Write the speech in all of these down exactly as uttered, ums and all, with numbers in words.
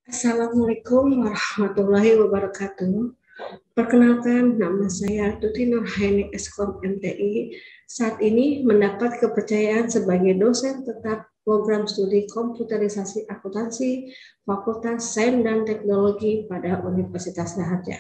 Assalamualaikum warahmatullahi wabarakatuh. Perkenalkan, nama saya Tuti Nurhaini Eskom M T I. Saat ini mendapat kepercayaan sebagai dosen tetap program studi komputerisasi akuntansi Fakultas Sains dan Teknologi pada Universitas Raharja.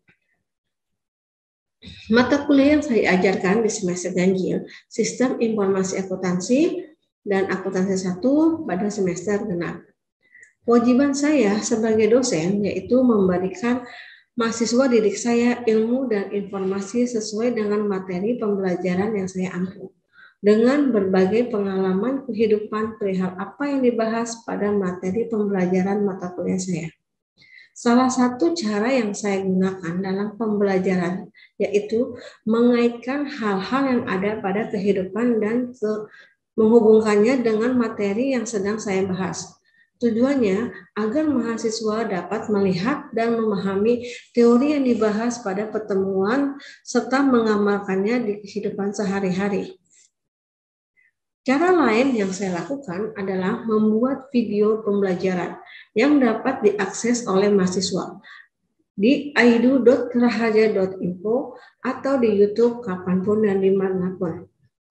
Mata kuliah yang saya ajarkan di semester ganjil, Sistem Informasi Akuntansi dan Akuntansi satu pada semester genap. Kewajiban saya sebagai dosen yaitu memberikan mahasiswa didik saya ilmu dan informasi sesuai dengan materi pembelajaran yang saya ampu, dengan berbagai pengalaman kehidupan perihal apa yang dibahas pada materi pembelajaran mata kuliah saya. Salah satu cara yang saya gunakan dalam pembelajaran yaitu mengaitkan hal-hal yang ada pada kehidupan dan ke, menghubungkannya dengan materi yang sedang saya bahas. Tujuannya agar mahasiswa dapat melihat dan memahami teori yang dibahas pada pertemuan serta mengamalkannya di kehidupan sehari-hari. Cara lain yang saya lakukan adalah membuat video pembelajaran yang dapat diakses oleh mahasiswa di aidu dot raharja dot info atau di YouTube kapanpun dan dimanapun.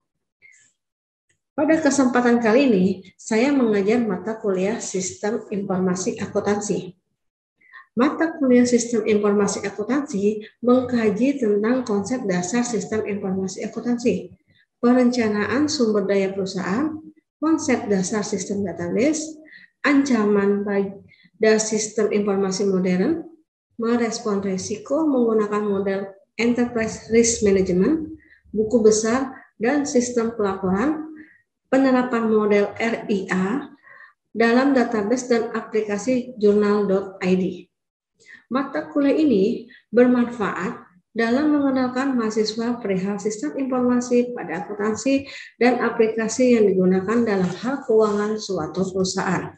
Pada kesempatan kali ini, saya mengajar mata kuliah Sistem Informasi Akuntansi. Mata kuliah Sistem Informasi Akuntansi mengkaji tentang konsep dasar Sistem Informasi Akuntansi, perencanaan sumber daya perusahaan, konsep dasar sistem database, ancaman pada sistem informasi modern, merespon risiko menggunakan model Enterprise Risk Management, buku besar dan sistem pelaporan, penerapan model R I A dalam database dan aplikasi jurnal dot I D. Mata kuliah ini bermanfaat dalam mengenalkan mahasiswa perihal sistem informasi pada akuntansi dan aplikasi yang digunakan dalam hal keuangan suatu perusahaan.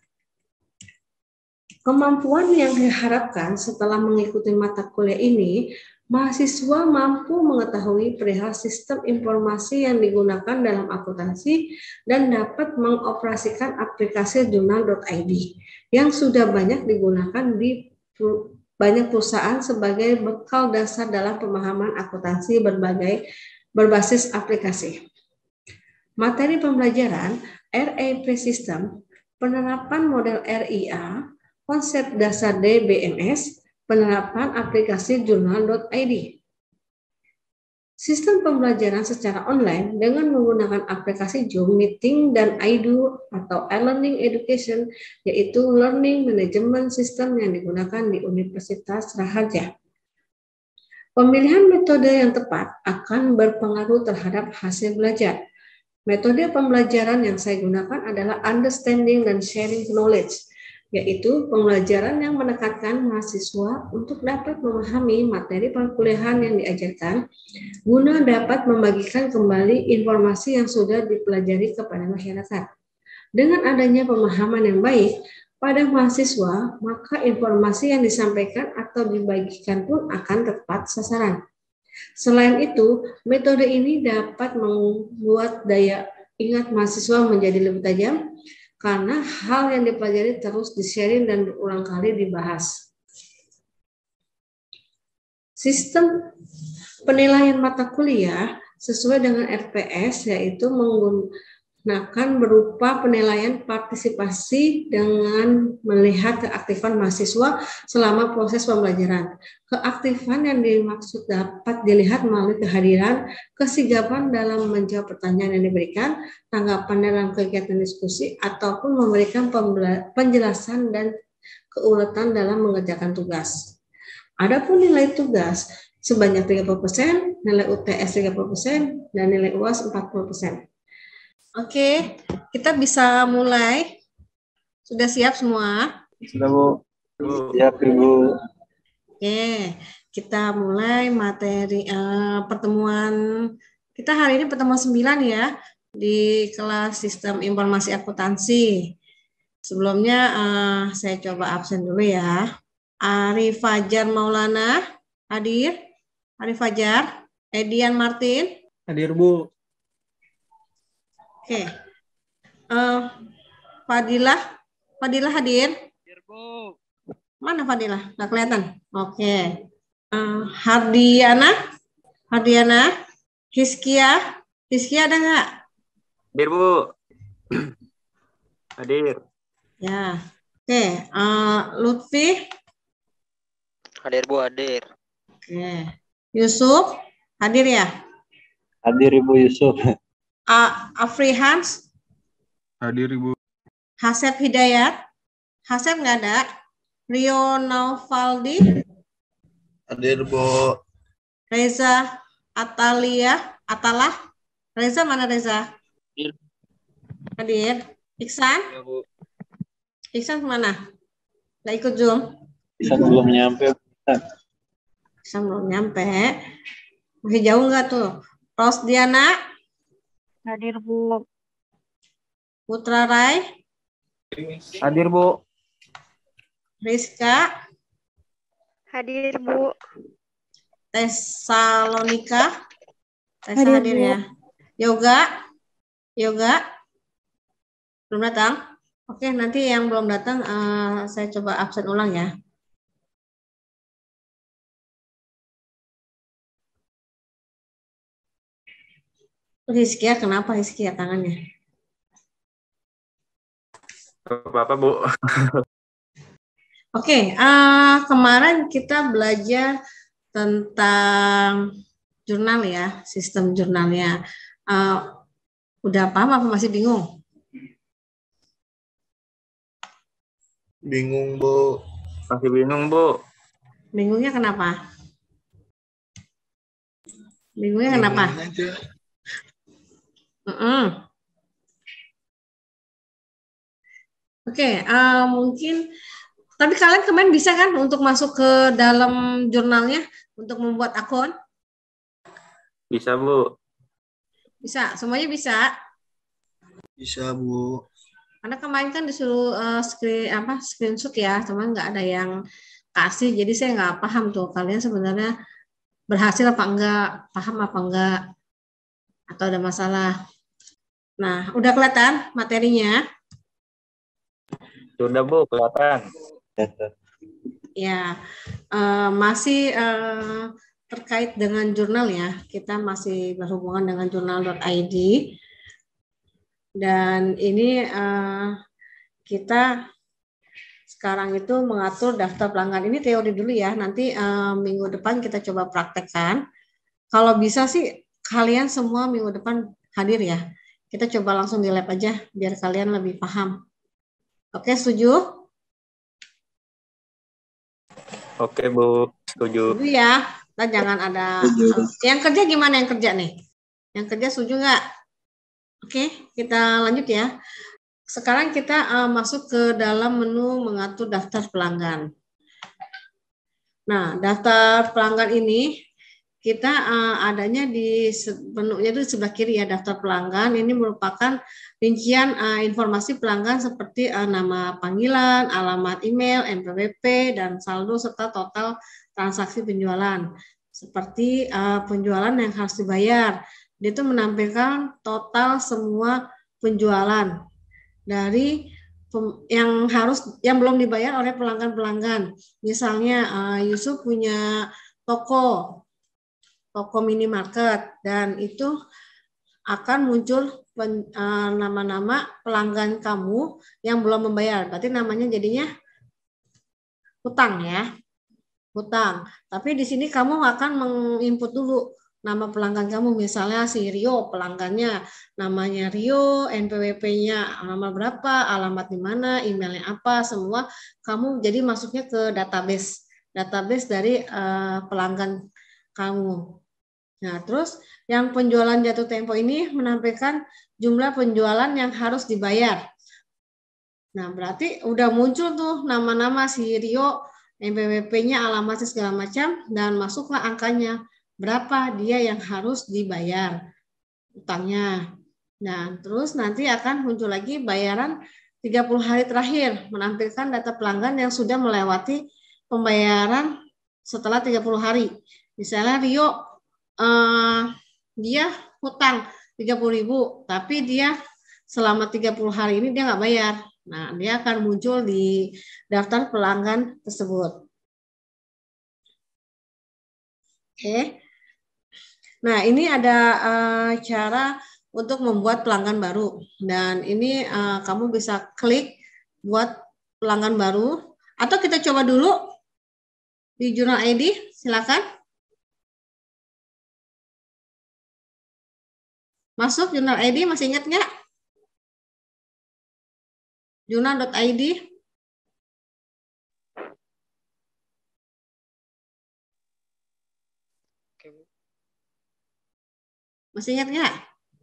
Kemampuan yang diharapkan setelah mengikuti mata kuliah ini, mahasiswa mampu mengetahui perihal sistem informasi yang digunakan dalam akuntansi dan dapat mengoperasikan aplikasi jurnal dot I D yang sudah banyak digunakan di banyak perusahaan sebagai bekal dasar dalam pemahaman akuntansi berbagai berbasis aplikasi. Materi pembelajaran R A P System, penerapan model R I A, konsep dasar D B M S, penerapan aplikasi jurnal dot I D. Sistem pembelajaran secara online dengan menggunakan aplikasi Zoom Meeting dan aidu atau e-learning education, yaitu learning management system yang digunakan di Universitas Raharja. Pemilihan metode yang tepat akan berpengaruh terhadap hasil belajar. Metode pembelajaran yang saya gunakan adalah understanding dan sharing knowledge, yaitu pembelajaran yang menekankan mahasiswa untuk dapat memahami materi perkuliahan yang diajarkan, guna dapat membagikan kembali informasi yang sudah dipelajari kepada masyarakat. Dengan adanya pemahaman yang baik pada mahasiswa, maka informasi yang disampaikan atau dibagikan pun akan tepat sasaran. Selain itu, metode ini dapat membuat daya ingat mahasiswa menjadi lebih tajam, karena hal yang dipelajari terus di-sharing dan berulang kali dibahas. Sistem penilaian mata kuliah sesuai dengan R P S yaitu menggunakan berupa penilaian partisipasi dengan melihat keaktifan mahasiswa selama proses pembelajaran. Keaktifan yang dimaksud dapat dilihat melalui kehadiran, kesigapan dalam menjawab pertanyaan yang diberikan, tanggapan dalam kegiatan diskusi, ataupun memberikan penjelasan dan keuletan dalam mengerjakan tugas. Adapun nilai tugas sebanyak tiga puluh persen, nilai U T S tiga puluh persen, dan nilai U A S empat puluh persen. Oke, kita bisa mulai. Sudah siap semua? Sudah, Bu. Siap, Ibu. Oke, kita mulai materi uh, pertemuan kita hari ini pertemuan sembilan ya di kelas Sistem Informasi Akuntansi. Sebelumnya uh, saya coba absen dulu ya. Ari Fajar Maulana hadir. Ari Fajar, Edian Martin hadir, Bu. Oke. Uh, Fadilah, Fadilah hadir. Hadir, Bu. Mana Fadilah? Nggak kelihatan. Oke. Uh, Hardiana, Hardiana, Hiskia, Hiskia ada nggak? Hadir Bu. Hadir. Ya. Oke. Uh, Lutfi. Hadir Bu, hadir. Oke. Yusuf, hadir ya? Hadir Ibu Yusuf. Uh, Afrihans. Hadir Ibu. Hasep Hidayat. Hasep nggak ada. Rio Naufaldi. Hadir Bu. Reza Atalia, Atalah. Reza mana Reza? Hadir. Hadir. Iksan? Ya, Bu. Iksan kemana? Nggak ikut Zoom? Bisa belum nyampe. Iksan belum nyampe. Masih jauh nggak tuh? Rosdiana? Hadir Bu. Putra Rai? Hadir Bu. Rizka? Hadir Bu. Tesalonika? Tessa Hadir, hadir Bu. ya. Yoga? Yoga? Belum datang? Oke, nanti yang belum datang uh, saya coba absen ulang ya. Hiskia, kenapa Hiskia tangannya? Bapak Bu. Oke, uh, kemarin kita belajar tentang jurnal ya, sistem jurnalnya. Uh, udah paham apa masih bingung? Bingung Bu. Masih bingung Bu. Bingungnya kenapa? Bingungnya kenapa? Bingung aja. Mm-mm. Oke, uh, mungkin tapi kalian kemarin bisa kan untuk masuk ke dalam jurnalnya untuk membuat akun? Bisa Bu. Bisa, semuanya bisa. Bisa Bu. Karena kemarin kan disuruh uh, screen apa screenshot ya, cuman nggak ada yang kasih, jadi saya nggak paham tuh kalian sebenarnya berhasil apa enggak, paham apa enggak, atau ada masalah. Nah, udah kelihatan materinya? Sudah Bu, kelihatan. Ya, uh, masih uh, terkait dengan jurnal ya. Kita masih berhubungan dengan jurnal dot i d. Dan ini uh, kita sekarang itu mengatur daftar pelanggan. Ini teori dulu ya. Nanti uh, minggu depan kita coba praktekkan. Kalau bisa sih kalian semua minggu depan hadir ya. Kita coba langsung di lab aja biar kalian lebih paham. Oke, setuju? Oke Bu, setuju. Setuju ya. Nah, jangan ada yang kerja gimana yang kerja nih? Yang kerja setuju nggak? Oke, kita lanjut ya. Sekarang kita uh, masuk ke dalam menu mengatur daftar pelanggan. Nah, daftar pelanggan ini kita uh, adanya di menunya itu di sebelah kiri ya, daftar pelanggan. Ini merupakan rincian uh, informasi pelanggan seperti uh, nama panggilan, alamat email, N P W P, dan saldo serta total transaksi penjualan. Seperti uh, penjualan yang harus dibayar. Dia itu menampilkan total semua penjualan dari yang harus yang belum dibayar oleh pelanggan-pelanggan. Misalnya uh, Yusuf punya toko toko minimarket dan itu akan muncul pen, uh, nama-nama pelanggan kamu yang belum membayar. Berarti namanya jadinya hutang ya. Hutang. Tapi di sini kamu akan menginput dulu nama pelanggan kamu, misalnya si Rio, pelanggannya namanya Rio, N P W P-nya nama berapa, alamat di mana, emailnya apa, semua kamu jadi masuknya ke database, database dari uh, pelanggan kamu. Nah, terus yang penjualan jatuh tempo ini menampilkan jumlah penjualan yang harus dibayar. Nah, berarti udah muncul tuh nama-nama si Rio, N P W P-nya, alamatnya segala macam, dan masuklah angkanya. Berapa dia yang harus dibayar utangnya. Nah, terus nanti akan muncul lagi bayaran tiga puluh hari terakhir, menampilkan data pelanggan yang sudah melewati pembayaran setelah tiga puluh hari. Misalnya Rio, eh, dia hutang tiga puluh ribu, tapi dia selama tiga puluh hari ini dia nggak bayar. Nah, dia akan muncul di daftar pelanggan tersebut. Oke. Nah, ini ada uh, cara untuk membuat pelanggan baru. Dan ini uh, kamu bisa klik buat pelanggan baru. Atau kita coba dulu di Jurnal I D, silakan. Masuk Jurnal I D, masih ingat nggak? jurnal dot I D. Masih ingat nggak?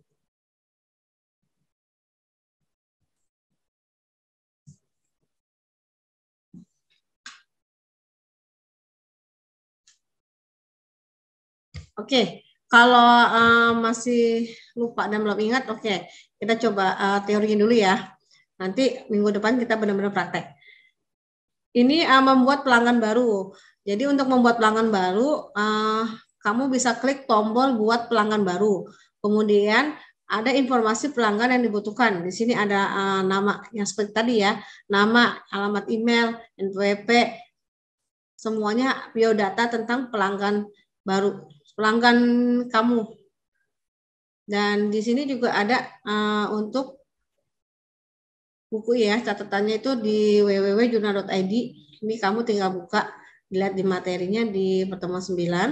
Oke, kalau uh, masih lupa dan belum ingat, oke, kita coba uh, teorinya dulu ya. Nanti minggu depan kita benar-benar praktek. Ini uh, membuat pelanggan baru. Jadi untuk membuat pelanggan baru, uh, kamu bisa klik tombol buat pelanggan baru. Kemudian ada informasi pelanggan yang dibutuhkan. Di sini ada uh, nama yang seperti tadi ya, nama, alamat email, N P W P, semuanya biodata tentang pelanggan baru, pelanggan kamu. Dan di sini juga ada uh, untuk buku ya, catatannya itu di w w w dot jurnal dot I D. Ini kamu tinggal buka, dilihat di materinya di pertemuan sembilan.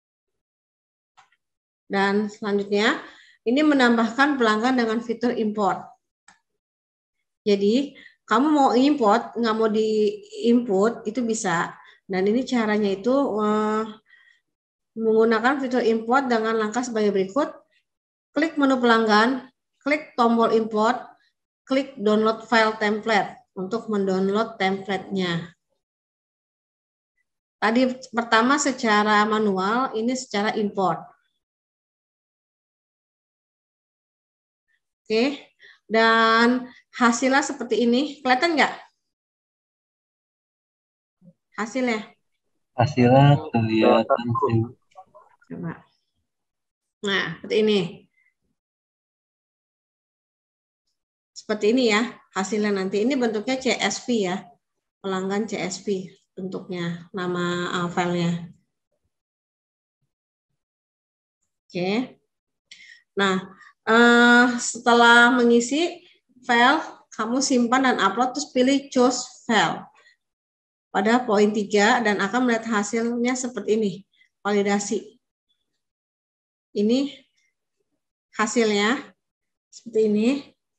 Dan selanjutnya, ini menambahkan pelanggan dengan fitur import. Jadi, kamu mau import, nggak mau di-input, itu bisa. Dan ini caranya itu uh, menggunakan fitur import dengan langkah sebagai berikut. Klik menu pelanggan, klik tombol import, klik download file template untuk mendownload template-nya. Tadi pertama secara manual, ini secara import. Oke, dan hasilnya seperti ini. Kelihatan nggak? Hasilnya? Hasilnya kelihatan sih. Coba. Nah, seperti ini. Seperti ini ya hasilnya nanti. Ini bentuknya C S V ya. Pelanggan C S V bentuknya, nama uh, filenya. Oke. Nah, uh, setelah mengisi file, kamu simpan dan upload, terus pilih choose file. Pada poin tiga dan akan melihat hasilnya seperti ini. Validasi. Ini hasilnya seperti ini.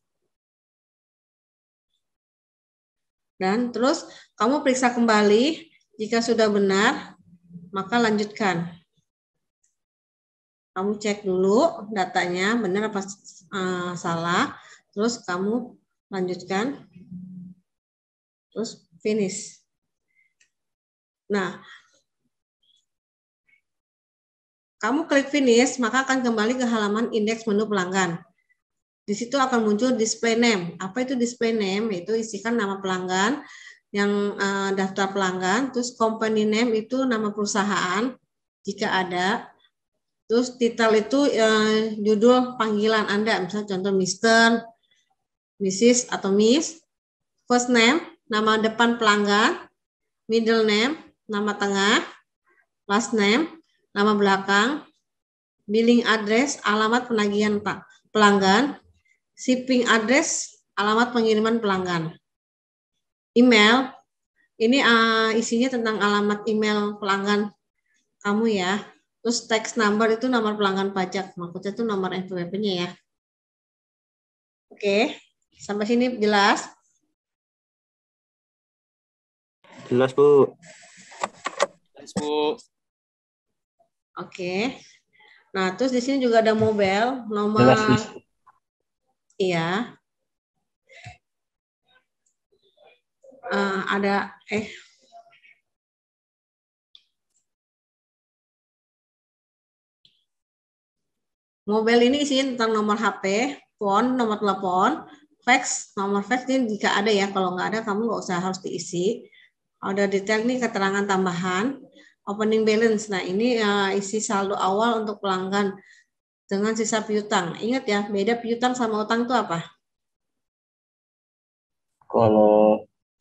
Dan terus kamu periksa kembali, jika sudah benar, maka lanjutkan. Kamu cek dulu datanya benar apa uh, salah, terus kamu lanjutkan, terus finish. Nah, kamu klik finish, maka akan kembali ke halaman indeks menu pelanggan. Di situ akan muncul display name. Apa itu display name? Itu isikan nama pelanggan, yang uh, daftar pelanggan, terus company name itu nama perusahaan, jika ada. Terus title itu uh, judul panggilan Anda, misalnya contoh mister, missus atau Miss. First name, nama depan pelanggan. Middle name, nama tengah. Last name, nama belakang. Billing address, alamat penagihan pelanggan. Shipping address, alamat pengiriman pelanggan. Email, ini uh, isinya tentang alamat email pelanggan kamu ya. Terus tax number itu nomor pelanggan pajak, maksudnya itu nomor N P W P-nya ya. Oke, sampai sini jelas? Jelas, Bu. Jelas, Bu. Oke. Nah, terus di sini juga ada mobile, nomor... Jelas, Miss. Iya. Uh, ada eh mobile ini isinya tentang nomor H P, phone, nomor telepon, fax, nomor fax ini jika ada ya. Kalau nggak ada kamu nggak usah harus diisi. Ada detail nih keterangan tambahan, opening balance. Nah ini uh, isi saldo awal untuk pelanggan dengan sisa piutang. Ingat ya, beda piutang sama utang itu apa? Kalau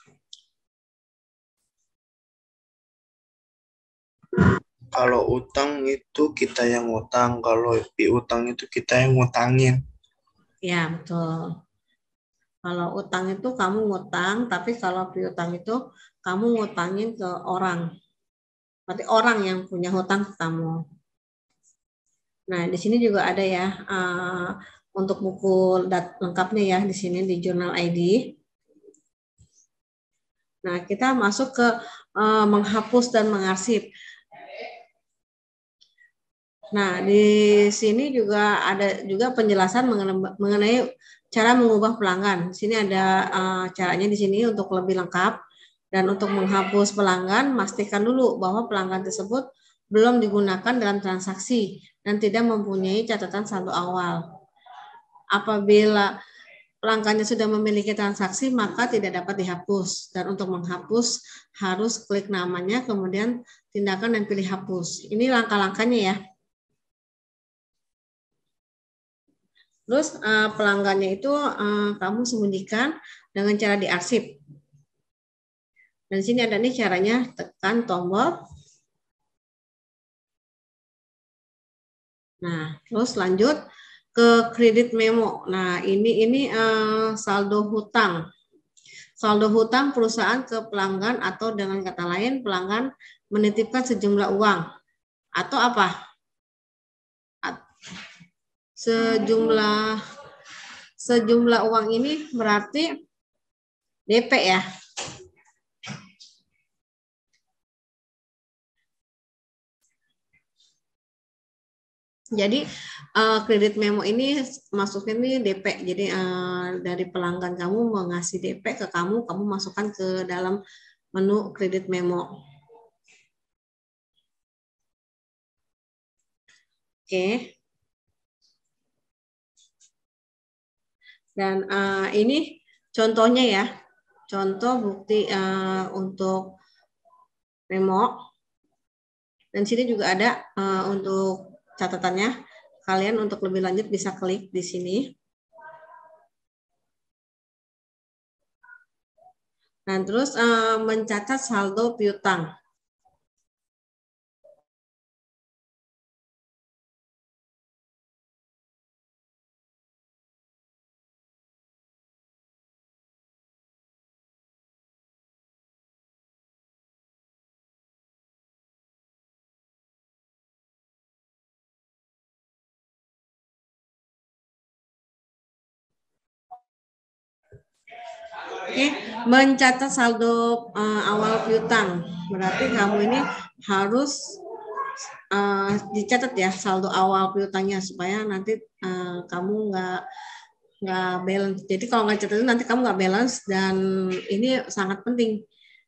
Kalau utang itu kita yang utang, kalau piutang itu kita yang ngutangin. Ya, betul. Kalau utang itu kamu ngutang, tapi kalau piutang itu kamu ngutangin ke orang. Berarti orang yang punya hutang ke kamu. Nah, di sini juga ada ya uh, untuk buku dat lengkapnya ya di sini di Jurnal I D. Nah, kita masuk ke uh, menghapus dan mengarsip. Nah, di sini juga ada juga penjelasan mengenai cara mengubah pelanggan. Di sini ada uh, caranya di sini untuk lebih lengkap. Dan untuk menghapus pelanggan, pastikan dulu bahwa pelanggan tersebut belum digunakan dalam transaksi dan tidak mempunyai catatan saldo awal. Apabila pelanggannya sudah memiliki transaksi, maka tidak dapat dihapus. Dan untuk menghapus, harus klik namanya, kemudian tindakan dan pilih hapus. Ini langkah-langkahnya ya. Terus uh, pelanggannya itu uh, kamu sembunyikan dengan cara diarsip. Dan di sini ada nih caranya, tekan tombol. Nah, terus lanjut ke kredit memo. Nah, ini ini uh, saldo hutang. Saldo hutang perusahaan ke pelanggan atau dengan kata lain pelanggan menitipkan sejumlah uang atau apa? Sejumlah sejumlah uang ini berarti D P ya. Jadi uh, kredit memo ini masuknya ini D P. Jadi uh, dari pelanggan kamu mengasih D P ke kamu, kamu masukkan ke dalam menu kredit memo. Oke. Okay. Dan uh, ini contohnya ya, contoh bukti uh, untuk memo. Dan sini juga ada uh, untuk catatannya. Kalian untuk lebih lanjut bisa klik di sini. Dan terus uh, mencatat saldo piutang. Oke, mencatat saldo uh, awal piutang. Berarti kamu ini harus uh, dicatat ya saldo awal piutangnya supaya nanti uh, kamu nggak nggak balance. Jadi kalau nggak catat nanti kamu nggak balance dan ini sangat penting.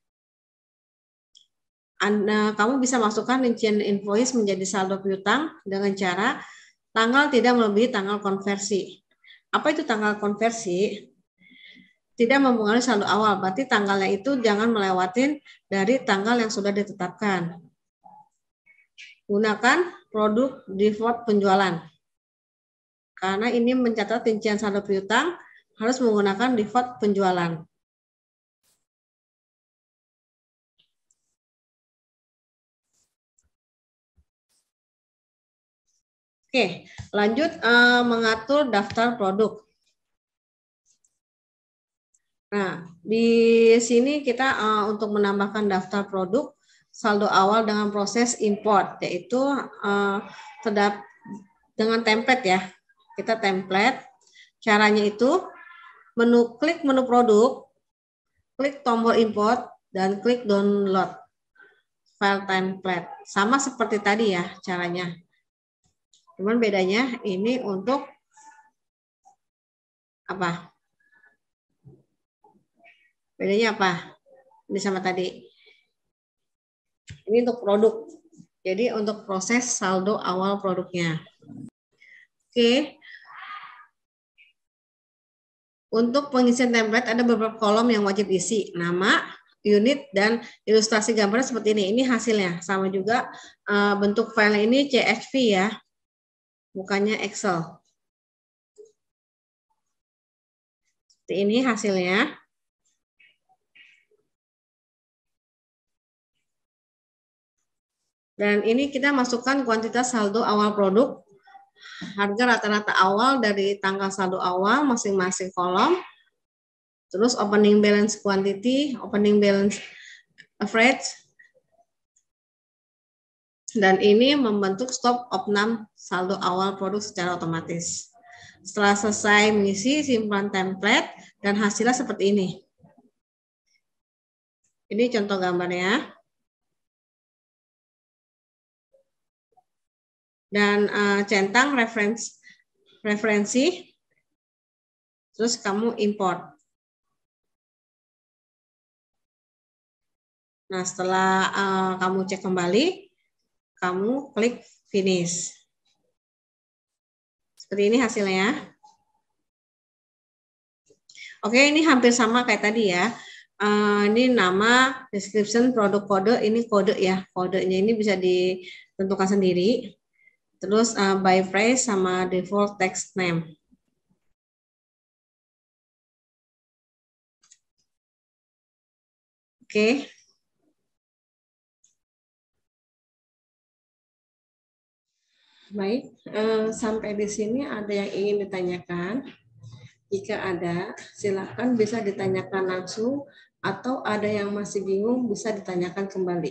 Anda, kamu bisa masukkan rincian invoice menjadi saldo piutang dengan cara tanggal tidak melebihi tanggal konversi. Apa itu tanggal konversi? Tidak mempengaruhi saldo awal, berarti tanggalnya itu jangan melewatin dari tanggal yang sudah ditetapkan. Gunakan produk default penjualan. Karena ini mencatat rincian saldo piutang harus menggunakan default penjualan. Oke, lanjut uh, mengatur daftar produk. Nah, di sini kita uh, untuk menambahkan daftar produk saldo awal dengan proses import, yaitu uh, terdap dengan template ya. Kita template. Caranya itu menu klik menu produk, klik tombol import dan klik download file template. Sama seperti tadi ya caranya. Cuman bedanya ini untuk apa? Bedanya apa? Ini sama tadi. Ini untuk produk. Jadi untuk proses saldo awal produknya. Oke. Untuk pengisian template ada beberapa kolom yang wajib isi. Nama, unit, dan ilustrasi gambar seperti ini. Ini hasilnya. Sama juga uh, bentuk file ini C S V ya. Bukannya Excel. Seperti ini hasilnya. Dan ini kita masukkan kuantitas saldo awal produk, harga rata-rata awal dari tanggal saldo awal masing-masing kolom, terus opening balance quantity, opening balance average, dan ini membentuk stop opnam saldo awal produk secara otomatis. Setelah selesai mengisi, simpan template, dan hasilnya seperti ini. Ini contoh gambarnya. Dan uh, centang referensi, referensi, terus kamu import. Nah, setelah uh, kamu cek kembali, kamu klik finish. Seperti ini hasilnya. Oke, ini hampir sama kayak tadi ya. Uh, ini nama, description, produk kode, ini kode ya. Kodenya ini bisa ditentukan sendiri. Terus uh, by phrase sama default text name. Oke. Baik, uh, sampai di sini ada yang ingin ditanyakan? Jika ada, silakan bisa ditanyakan langsung atau ada yang masih bingung bisa ditanyakan kembali.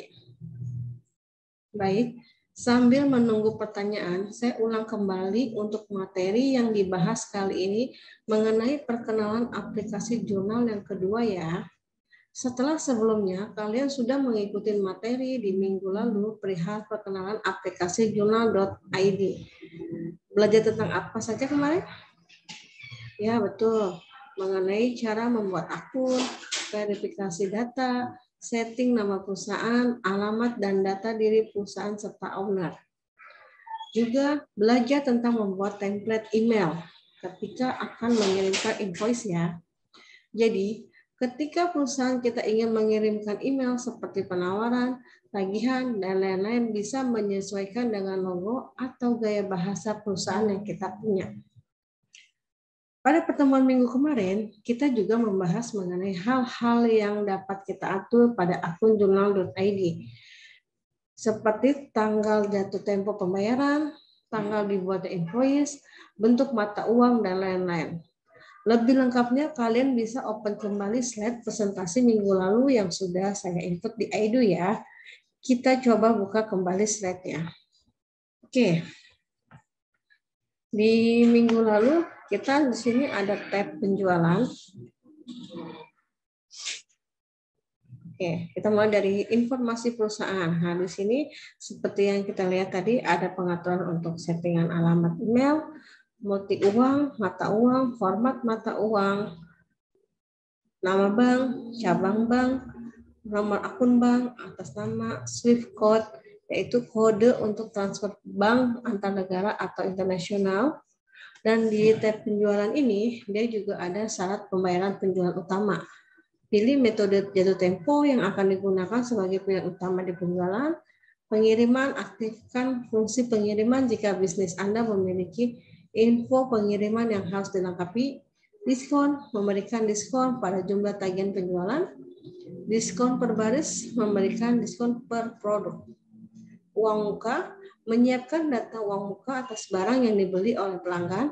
Baik. Sambil menunggu pertanyaan, saya ulang kembali untuk materi yang dibahas kali ini mengenai perkenalan aplikasi jurnal yang kedua ya. Setelah sebelumnya, kalian sudah mengikuti materi di minggu lalu perihal perkenalan aplikasi jurnal dot i d. Belajar tentang apa saja kemarin? Ya, betul. Mengenai cara membuat akun, verifikasi data, setting nama perusahaan, alamat dan data diri perusahaan serta owner. Juga belajar tentang membuat template email ketika akan mengirimkan invoice ya. Jadi, ketika perusahaan kita ingin mengirimkan email seperti penawaran, tagihan, dan lain-lain bisa menyesuaikan dengan logo atau gaya bahasa perusahaan yang kita punya. Pada pertemuan minggu kemarin, kita juga membahas mengenai hal-hal yang dapat kita atur pada akun jurnal dot i d. Seperti tanggal jatuh tempo pembayaran, tanggal dibuatnya invoice, bentuk mata uang, dan lain-lain. Lebih lengkapnya, kalian bisa open kembali slide presentasi minggu lalu yang sudah saya input di i d o ya. Kita coba buka kembali slide-nya. Oke. Di minggu lalu, kita di sini ada tab penjualan. Oke, kita mulai dari informasi perusahaan. Nah, di sini seperti yang kita lihat tadi ada pengaturan untuk settingan alamat email, multi uang, mata uang, format mata uang, nama bank, cabang bank, nomor akun bank, atas nama, Swift code, yaitu kode untuk transfer bank antar negara atau internasional. Dan di tab penjualan ini, dia juga ada syarat pembayaran penjualan utama. Pilih metode jatuh tempo yang akan digunakan sebagai pilihan utama di penjualan. Pengiriman, aktifkan fungsi pengiriman jika bisnis Anda memiliki info pengiriman yang harus dilengkapi. Diskon, memberikan diskon pada jumlah tagihan penjualan. Diskon per baris, memberikan diskon per produk. Uang muka, menyiapkan data uang muka atas barang yang dibeli oleh pelanggan,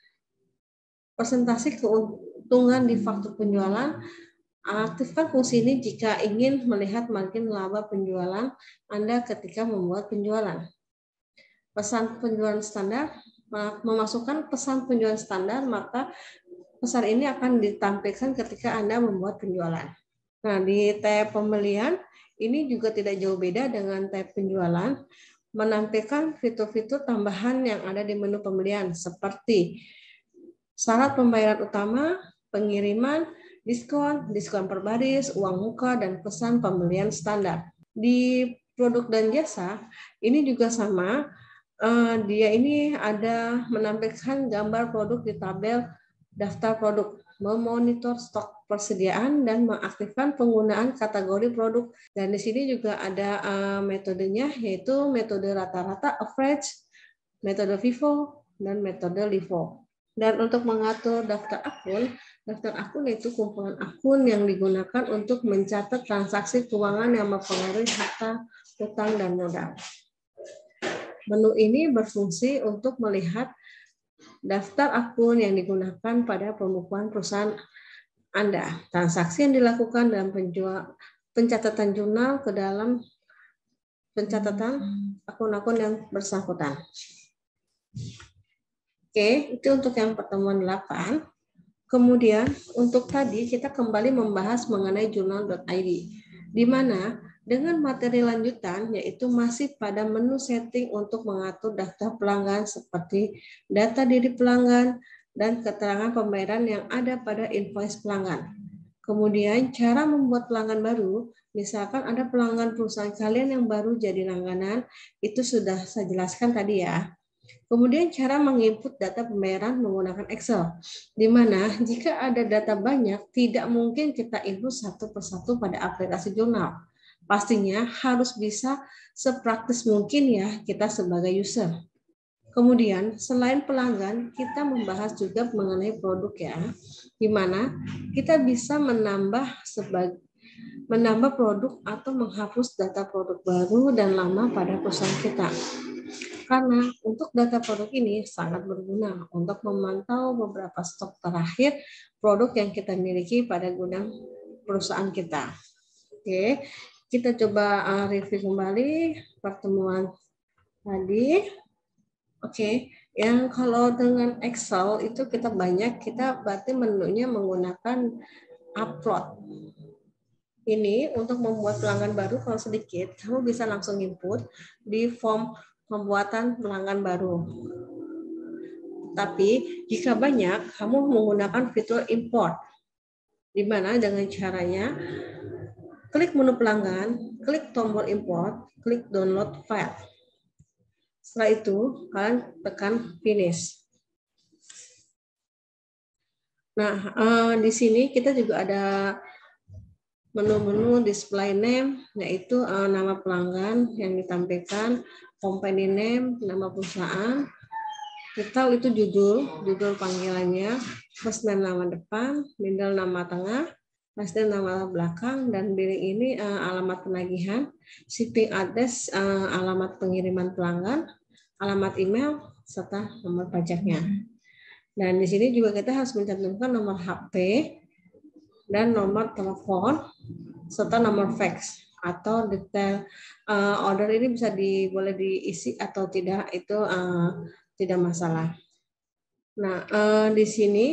presentasi keuntungan di faktur penjualan, aktifkan fungsi ini jika ingin melihat margin laba penjualan Anda ketika membuat penjualan. Pesan penjualan standar, memasukkan pesan penjualan standar, maka pesan ini akan ditampilkan ketika Anda membuat penjualan. Nah, di tab pembelian, ini juga tidak jauh beda dengan tab penjualan, menampilkan fitur-fitur tambahan yang ada di menu pembelian seperti syarat pembayaran utama, pengiriman, diskon, diskon per baris, uang muka, dan pesan pembelian standar. Di produk dan jasa, ini juga sama, uh, dia ini ada menampilkan gambar produk di tabel daftar produk, memonitor stok persediaan, dan mengaktifkan penggunaan kategori produk. Dan di sini juga ada uh, metodenya, yaitu metode rata-rata, average, metode FIFO, dan metode LIFO. Dan untuk mengatur daftar akun, daftar akun yaitu kumpulan akun yang digunakan untuk mencatat transaksi keuangan yang mempengaruhi harta, utang, dan modal. Menu ini berfungsi untuk melihat daftar akun yang digunakan pada pembukuan perusahaan Anda, transaksi yang dilakukan dalam penjual, pencatatan jurnal ke dalam pencatatan akun-akun yang bersangkutan. Oke, itu untuk yang pertemuan delapan. Kemudian untuk tadi kita kembali membahas mengenai jurnal dot i d, di mana dengan materi lanjutan yaitu masih pada menu setting untuk mengatur daftar pelanggan seperti data diri pelanggan dan keterangan pembayaran yang ada pada invoice pelanggan. Kemudian cara membuat pelanggan baru, misalkan ada pelanggan perusahaan kalian yang baru jadi langganan, itu sudah saya jelaskan tadi ya. Kemudian cara menginput data pembayaran menggunakan Excel, di mana jika ada data banyak, tidak mungkin kita input satu persatu pada aplikasi jurnal. Pastinya harus bisa sepraktis mungkin ya kita sebagai user. Kemudian selain pelanggan, kita membahas juga mengenai produk ya, di mana kita bisa menambah sebagai menambah produk atau menghapus data produk baru dan lama pada perusahaan kita. Karena untuk data produk ini sangat berguna untuk memantau beberapa stok terakhir produk yang kita miliki pada gudang perusahaan kita. Oke, kita coba uh, review kembali pertemuan tadi. Oke, yang kalau dengan Excel itu kita banyak, kita berarti menunya menggunakan upload. Ini untuk membuat pelanggan baru kalau sedikit, kamu bisa langsung input di form pembuatan pelanggan baru. Tapi jika banyak, kamu menggunakan fitur import, di mana dengan caranya klik menu pelanggan, klik tombol import, klik download file. Setelah itu, kalian tekan finish. Nah, eh, di sini kita juga ada menu-menu display name, yaitu eh, nama pelanggan yang ditampilkan, company name, nama perusahaan, title itu judul, judul panggilannya, first name nama depan, middle nama tengah, last name nama belakang, dan billing ini uh, alamat penagihan, shipping address uh, alamat pengiriman pelanggan, alamat email, serta nomor pajaknya. Dan di sini juga kita harus mencantumkan nomor H P dan nomor telepon serta nomor fax atau detail uh, order ini bisa di, boleh diisi atau tidak, itu uh, tidak masalah. Nah, uh, di sini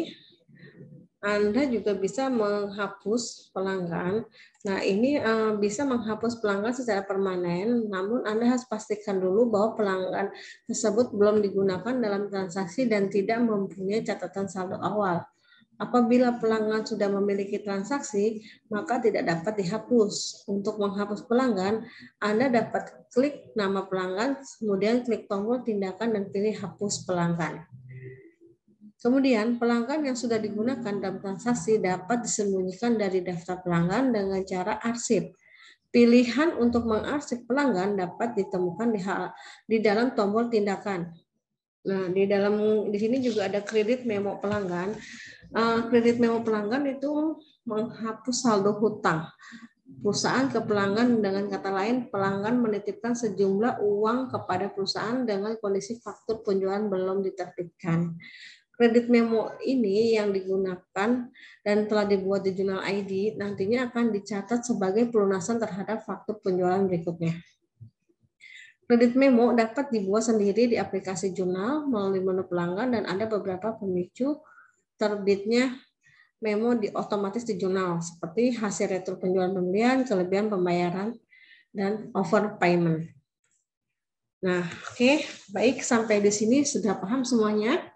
Anda juga bisa menghapus pelanggan. Nah, ini uh, bisa menghapus pelanggan secara permanen, namun Anda harus pastikan dulu bahwa pelanggan tersebut belum digunakan dalam transaksi dan tidak mempunyai catatan saldo awal. Apabila pelanggan sudah memiliki transaksi, maka tidak dapat dihapus. Untuk menghapus pelanggan, Anda dapat klik nama pelanggan, kemudian klik tombol tindakan dan pilih hapus pelanggan. Kemudian, pelanggan yang sudah digunakan dalam transaksi dapat disembunyikan dari daftar pelanggan dengan cara arsip. Pilihan untuk mengarsip pelanggan dapat ditemukan di, di dalam tombol tindakan. Nah, di dalam di sini juga ada kredit memo pelanggan. Uh, kredit memo pelanggan itu menghapus saldo hutang perusahaan ke pelanggan. Dengan kata lain, pelanggan menitipkan sejumlah uang kepada perusahaan dengan kondisi faktur penjualan belum diterbitkan. Kredit memo ini yang digunakan dan telah dibuat di jurnal I D nantinya akan dicatat sebagai pelunasan terhadap faktur penjualan berikutnya. Kredit memo dapat dibuat sendiri di aplikasi jurnal melalui menu pelanggan dan ada beberapa pemicu terbitnya memo di otomatis di jurnal seperti hasil retro penjualan pembelian, kelebihan pembayaran, dan overpayment. Nah, oke, okay. Baik, sampai di sini sudah paham semuanya.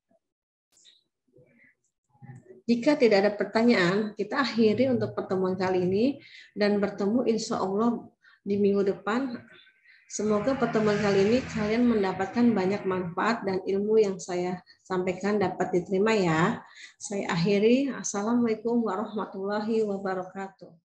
Jika tidak ada pertanyaan, kita akhiri untuk pertemuan kali ini dan bertemu insya Allah di minggu depan. Semoga pertemuan kali ini kalian mendapatkan banyak manfaat dan ilmu yang saya sampaikan dapat diterima ya. Saya akhiri. Assalamualaikum warahmatullahi wabarakatuh.